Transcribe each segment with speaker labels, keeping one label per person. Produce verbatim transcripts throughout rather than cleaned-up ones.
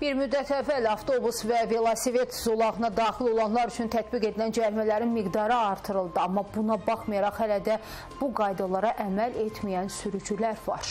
Speaker 1: Bir müddət əvvəl avtobus və velosiped zolağına daxil olanlar üçün tətbiq edilən cərimələrin miqdarı artırıldı. Amma buna baxmayaraq hələ də bu qaydalara əməl etməyən sürücülər var.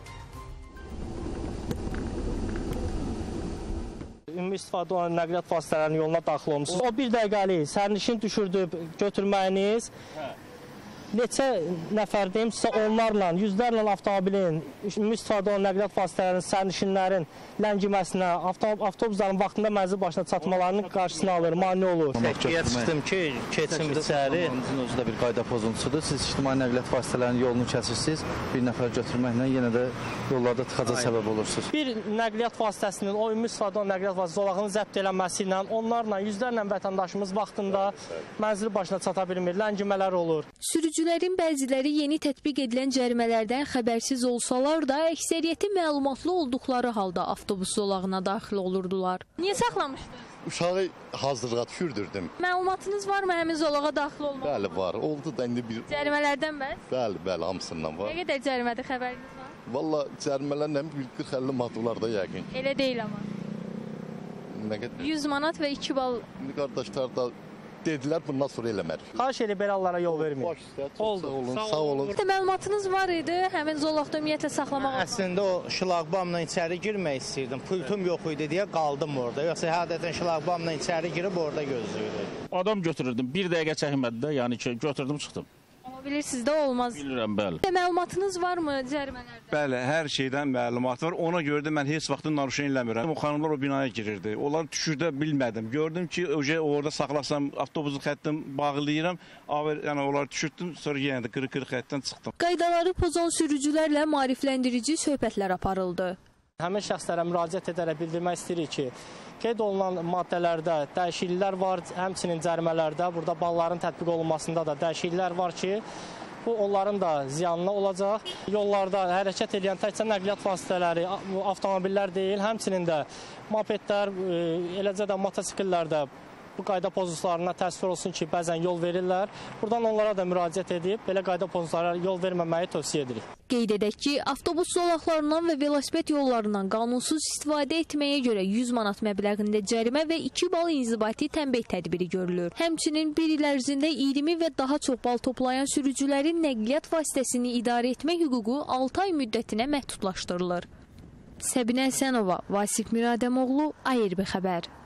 Speaker 2: Ümumi istifadə olan nəqliyyat vasitələrinin yoluna daxil olmuşsunuz. O bir dəqiqəlik sərnişin düşürdüb götürməyiniz neçə nəfər deyim sizə onlarla, yüzlərlə avtomobilin, ümumi istifadə olan nəqliyyat vasitələrinin, sərnişinlərin ləngiməsinə, avtobusların vaxtında mənzil başına çatmalarının qarşısını alır, mane olur.
Speaker 3: Təkkiyə çıxdım ki, keçim içəri. Özü də bir qayda pozuntusudur. Siz ictimai nəqliyyat vasitələrinin yolunu kəsirsiniz, bir nəfər götürməklə yenə də yollarda tıxaca səbəb olursunuz.
Speaker 2: Bir nəqliyyat vasitəsinin, o ümumi istifadə olan nəqliyyat vasitəsinin zolağını zəbt eləməsi ilə, onlarla, yüzlərlə vətəndaşımız vaxtında mənzil başına çata bilmir, ləngimələr olur.
Speaker 4: Sürücülərin bəziləri yeni tətbiq edilən cərimələrdən xəbərsiz olsalar da, əksəriyyəti məlumatlı olduqları halda avtobus zolağına daxil olurdular. Niyə saxlamışdınız?
Speaker 5: Uşağı hazırlığa düşürdürdüm.
Speaker 4: Məlumatınız varmı həmin zolağa daxil olmaq?
Speaker 5: Bəli, var. Oldu da indi bir...
Speaker 4: Cərimələrdən bəs?
Speaker 5: Bəli, bəli, hamısından var.
Speaker 4: Nə qədər cərimədir, xəbəriniz var?
Speaker 5: Valla cərimələrlə bir qırx əlli manat olar da yəqin.
Speaker 4: Elə deyil amma.
Speaker 5: Nə qədər?
Speaker 4: yüz manat və iki bal.
Speaker 5: İndi qardaşlar da dedilər, bundan sonra eləmərik.
Speaker 2: Xahiş edib belə hallara yol verməyin.
Speaker 5: Baş üstə, çox sağ olun, sağ olun.
Speaker 4: Məlumatınız var idi, həmin zolaqda ümumiyyətlə saxlamaq.
Speaker 6: Əslində o şlaqbamla içəri girmək istəyirdim. Pultum yox idi deyə qaldım orada. Yoxsa həqiqətən şlaqbamla içəri girib orada gözləyirdim.
Speaker 7: Adam götürürdüm, bir dəqiqə çəkmədi də, yəni ki, götürdüm, çıxdım.
Speaker 4: Amma bilirsiniz də olmaz.
Speaker 7: Bilirəm, bəli.
Speaker 4: Məlumatınız varmı cərimələrdən?
Speaker 8: Bəli, hər şeydən məlumat var. Ona görə də mən heç vaxtın naruşen eləmirəm. O xanımlar o binaya girirdi. Onlar düşürdə bilmədim. Gördüm ki, orada saxlasam avtobusu xəttim bağlayıram. Yəni onları düşürdüm, sonra yenə də qırıq-qırıq xətdən çıxdım.
Speaker 4: Qaydaları pozan sürücülərlə maarifləndirici söhbətlər aparıldı.
Speaker 2: Həmin şəxslərə müraciət edərək bildirmək istəyirik ki, qeyd olunan maddələrdə dəyişikliklər var, həmçinin cərimələrdə, burada balların tətbiq olunmasında da dəyişikliklər var ki, bu onların da ziyanına olacaq. Yollarda hərəkət edən təkcə nəqliyyat vasitələri, avtomobillər deyil, həmçinin də mopedlər, eləcə də motosikillər də bu qayda pozuntularına təsvir olsun ki, bəzən yol verirlər. Buradan onlara da müraciət edib, belə qayda pozuntulara yol verməməyi tövsiyə edirik.
Speaker 4: Qeyd edək ki, avtobus zolaqlarından və velosiped yollarından qanunsuz istifadə etməyə görə yüz manat məbləğində cərimə və iki bal inzibati tənbeh tədbiri görülür. Həmçinin bir il ərzində iyirmi və daha çox bal toplayan sürücülərin nəqliyyat vasitəsini idarə etmək hüququ altı ay müddətinə məhdudlaşdırılır. Səbinə Əsənova, Vasif Miradəmoğlu, A R B xəbər.